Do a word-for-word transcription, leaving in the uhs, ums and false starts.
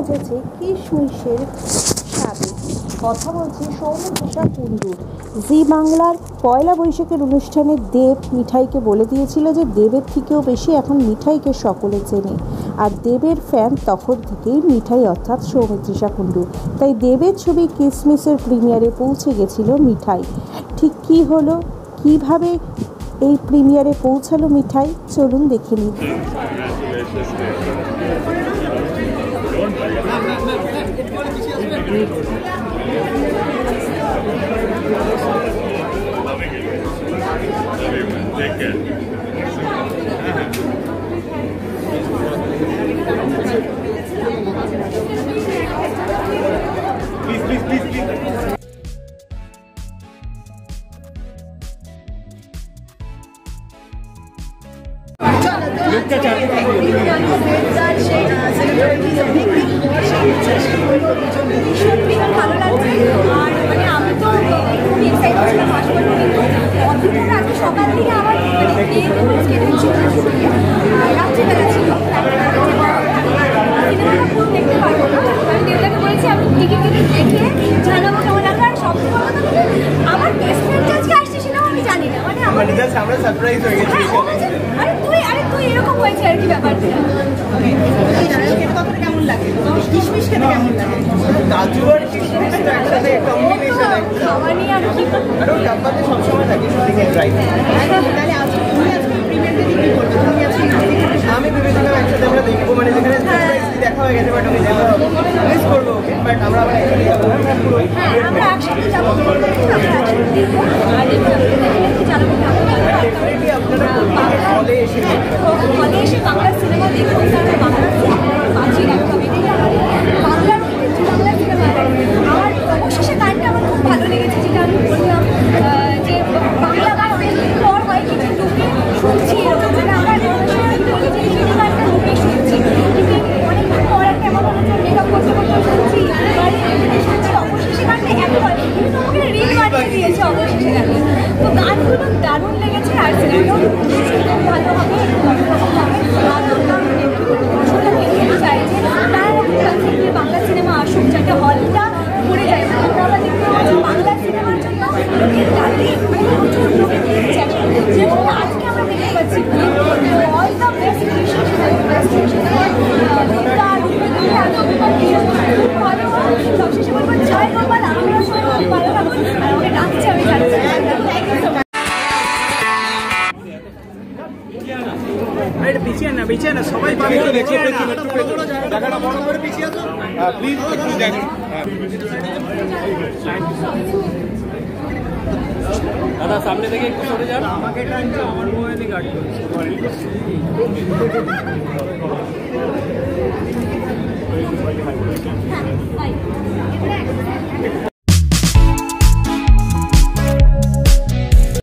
বুঝেছে কিশমিশের স্বাদে। কথা বলছে সৌমিত্রিশা কুণ্ডুর। জি বাংলার পয়লা বৈশাখের অনুষ্ঠানে দেব মিঠাইকে বলে দিয়েছিল যে দেবের থেকেও বেশি এখন মিঠাইকে সকলে চেনে, আর দেবের ফ্যান তখন থেকেই মিঠাই অর্থাৎ সৌমিত্রিশা কুণ্ডু। তাই দেবের ছবি কিশমিশের প্রিমিয়ারে পৌঁছে গেছিল মিঠাই। ঠিক কী হলো, কিভাবে এই প্রিমিয়ারে পৌঁছালো মিঠাই, চলুন দেখে নিন। Please, please, please, please. ভীষণ ভীষণ ভালো লাগছে। আর মানে আমি তো খুবই এক্সাইটেড ছিলাম আসবো, কিন্তু অদ্ভুত আজকে সকাল থেকে আমার মানে স্কেডিউল ছিল রাত্রিবেলা ছিল, সিনেমাটা পুরো দেখতে পারবো না। আমি দেবদাকে বলেছি আমি টিকিট টিকিট দেখে জানাবো কেমন লাগবে। আর সবচেয়ে বড় কথা আমার বেস্ট ফ্রেন্ড আজকে আসছে সেটাও আমি জানি না, মানে আমার আমরা সারপ্রাইজ হয়ে গেছি। আরে তুই আরে তুই এরকম হয়েছে আর কি ব্যাপারটা। কেমন লাগে কিশমিশ খেতে, কেমন লাগে কাজু আর কিশমিশ একসাথে কম্বিনেশন খাওয়া নিয়ে আর কি আর ওর ডাব্বাতে সবসময় থাকে শুটিং ড্রাইভ। তাহলে আজকে তুমি আজকে প্রিমিয়ার দিকে কি করবে? তুমি আজকে আমি ভেবেছিলাম একসাথে আমরা দেখবো, মানে যেখানে দেখা হয়ে গেছে, বাট আমি মিস করবো ওকে, বাট আমরা আবার একসাথে যাবো। হ্যাঁ আমরা একসাথে যাবো, আমরা একসাথে দেখবো। আর জানাবো ডেফিনেটলি আপনারা হলে এসে হলে এসে বাংলা সিনেমা দেখবো, কারণ বাংলা সিনেমা বাঁচিয়ে রাখতে হবে। বাংলার ঐতিহ্য, বাংলা সিনেমা। আমার অবশেষে গানটা আমার খুব ভালো লেগেছে, যেটা আমি বললাম যে বাংলা গান অনেকদিন পর হয় কিন্তু টুকে শুনছি এরকম, মানে আমার বলি যে হিন্দি গানটা টুকে শুনছি, কিন্তু অনেকদিন পর একটা এমন হলো যে মেকআপ করতে করতে শুনছি, শুনছি অবশেষে গানটা এত হয় কিন্তু আমাকে রিল বানিয়ে দিয়েছে অবশেষে গানটা। তো গানগুলো দারুণ লেগেছে, আর সিনেমাটাও খুব ভালো হবে, অন্যরকম হবে। আর আমরা দর্শকরা দেখতে চাই যে তারা বাংলা সিনেমা আসুক, যাতে হলটা ভরে যায়। আমরা আবার দেখতে পাচ্ছি বাংলা সিনেমার জন্য লোকের রাতে প্রচুর লোকে দেখছে, যেমন আজকে আমরা দেখতে পাচ্ছি অল দ্য বেস্ট বেস্ট সবশেষে বলবো জয় গোপাল। আমরা সবাই ভালো থাকুন, আর ওকে ডাকছে আমি জানতে। পিছিয়ে না পিছিয়ে না সবাই পাবে, জায়গাটা বড় করে পিছিয়ে আসো প্লিজ, একটু দেখুন। দাদা সামনে থেকে একটু সরে যান, আমাকে টানছে, আমার মোবাইলে গার্ড করছে।